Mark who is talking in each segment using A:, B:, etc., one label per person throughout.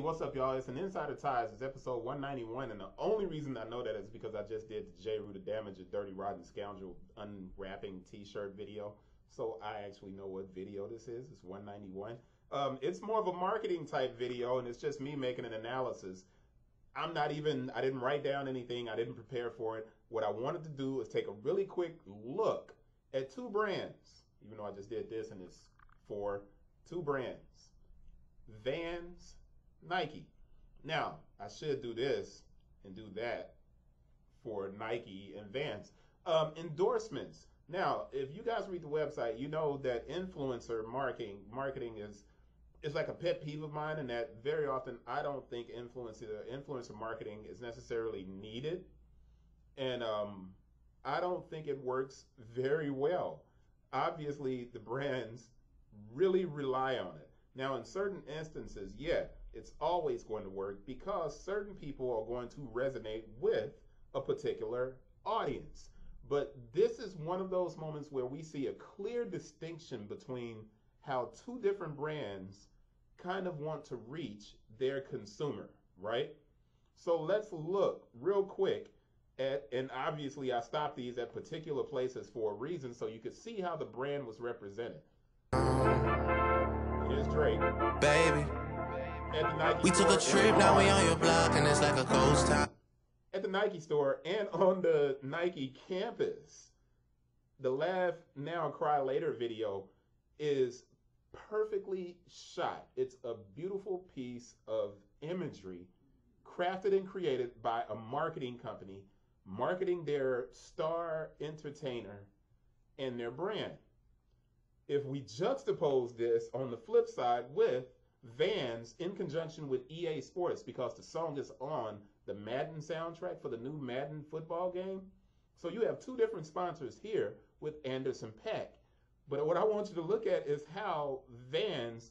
A: What's up, y'all? It's an Insider Ties. It's episode 191, and the only reason I know that is because I just did the J. Rue the Damage, a Dirty Rotten Scoundrel unwrapping t-shirt video. So I actually know what video this is. It's 191. It's more of a marketing type video, and it's just me making an analysis. I didn't write down anything. I didn't prepare for it. What I wanted to do is take a really quick look at two brands, even though I just did this, and it's for two brands. Vans, Nike. Now, I should do this and do that for Nike and Vans. Endorsements. Now, if you guys read the website, you know that influencer marketing is like a pet peeve of mine, and that very often I don't think influencer marketing is necessarily needed, and I don't think it works very well. Obviously, the brands really rely on it. Now, in certain instances, yeah, it's always going to work because certain people are going to resonate with a particular audience. But this is one of those moments where we see a clear distinction between how two different brands kind of want to reach their consumer, right? So let's look real quick at, and obviously I stopped these at particular places for a reason so you could see how the brand was represented. Here's Drake.
B: Baby,
A: at the Nike
B: we took a trip, now we on your block and it's like a ghost town.
A: At the Nike store and on the Nike campus. The Laugh Now Cry Later video is perfectly shot. It's a beautiful piece of imagery crafted and created by a marketing company marketing their star entertainer and their brand. If we juxtapose this on the flip side with Vans in conjunction with EA Sports, because the song is on the Madden soundtrack for the new Madden football game. So you have two different sponsors here with Anderson .Paak. But what I want you to look at is how Vans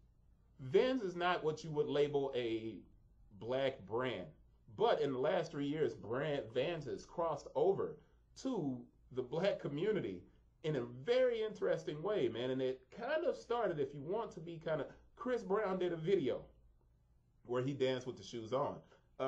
A: is not what you would label a black brand. But in the last 3 years, Vans has crossed over to the black community in a very interesting way, man. And it kind of started, if you want to be kind of, Chris Brown did a video where he danced with the shoes on.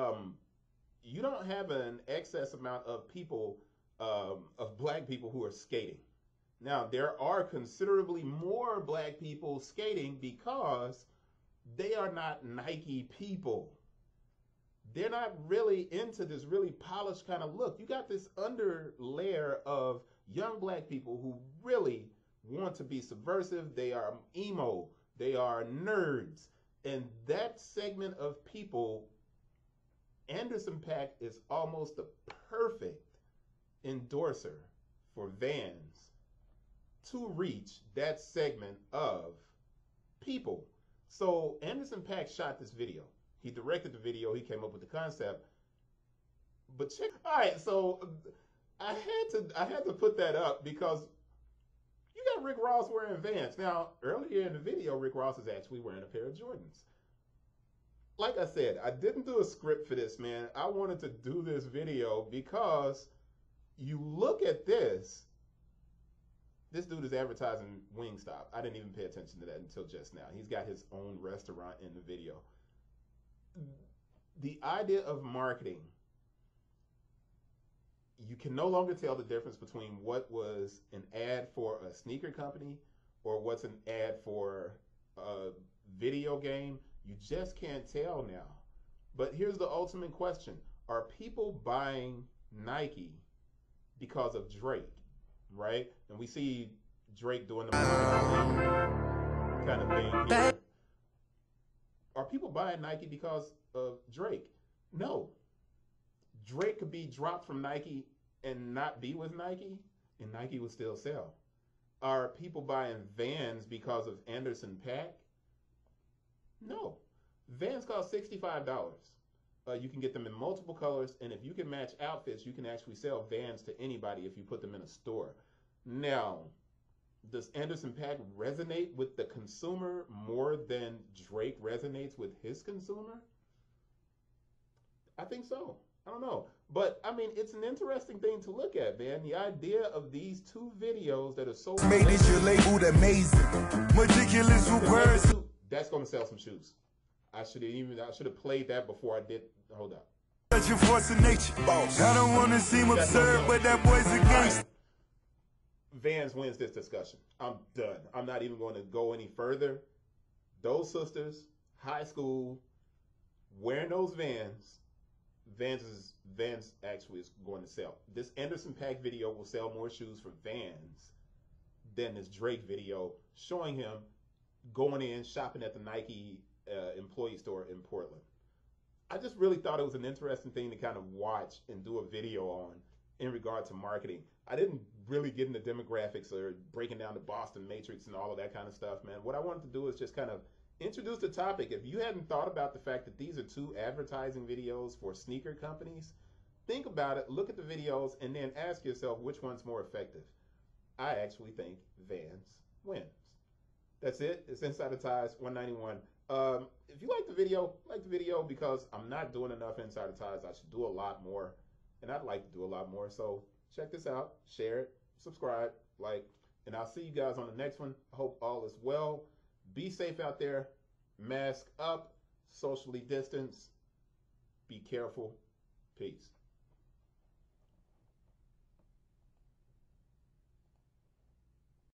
A: You don't have an excess amount of people, of black people who are skating. Now, there are considerably more black people skating because they are not Nike people. They're not really into this really polished kind of look. You got this under layer of young black people who really want to be subversive. They are emo. They are nerds. And that segment of people, Anderson .Paak is almost the perfect endorser for Vans to reach that segment of people. So Anderson .Paak shot this video. He directed the video. He came up with the concept. But check. All right, so I had to put that up because you got Rick Ross wearing Vans. Now, earlier in the video, Rick Ross is actually wearing a pair of Jordans. Like I said, I didn't do a script for this, man. I wanted to do this video because you look at this. This dude is advertising Wingstop. I didn't even pay attention to that until just now. He's got his own restaurant in the video. The idea of marketing, you can no longer tell the difference between what was an ad for a sneaker company or what's an ad for a video game. You just can't tell now. But here's the ultimate question. Are people buying Nike because of Drake, right? And we see Drake doing the kind of thing here. Are people buying Nike because of Drake? No. Drake could be dropped from Nike and not be with Nike, and Nike would still sell. Are people buying Vans because of Anderson .Paak? No. Vans cost $65. You can get them in multiple colors, and if you can match outfits, you can actually sell Vans to anybody if you put them in a store. Now, does Anderson .Paak resonate with the consumer more than Drake resonates with his consumer? I think so. I don't know. But, I mean, it's an interesting thing to look at, man. The idea of these two videos that are so...
C: Made this your labeled amazing. Ridiculous with words.
A: That's going to sell some shoes. I should have played that before I did. Hold up.
C: Such a force of nature. I don't want to seem absurd, but that boy's a gangster.
A: Vans wins this discussion. I'm done. I'm not even going to go any further. Those sisters, high school, wearing those Vans. Vans actually is going to sell. This Anderson Paak video will sell more shoes for Vans than this Drake video showing him going in shopping at the Nike employee store in Portland. I just really thought it was an interesting thing to kind of watch and do a video on in regard to marketing. I didn't really get into demographics or breaking down the Boston Matrix and all of that kind of stuff, man. What I wanted to do is just kind of introduce the topic. If you hadn't thought about the fact that these are two advertising videos for sneaker companies, think about it, look at the videos, and then ask yourself which one's more effective. I actually think Vans wins. That's it. It's Insider Ties 191. If you like the video because I'm not doing enough Insider Ties. I should do a lot more, and I'd like to do a lot more. So check this out, share it, subscribe, like, and I'll see you guys on the next one. I hope all is well. Be safe out there. Mask up, socially distance. Be careful. Peace.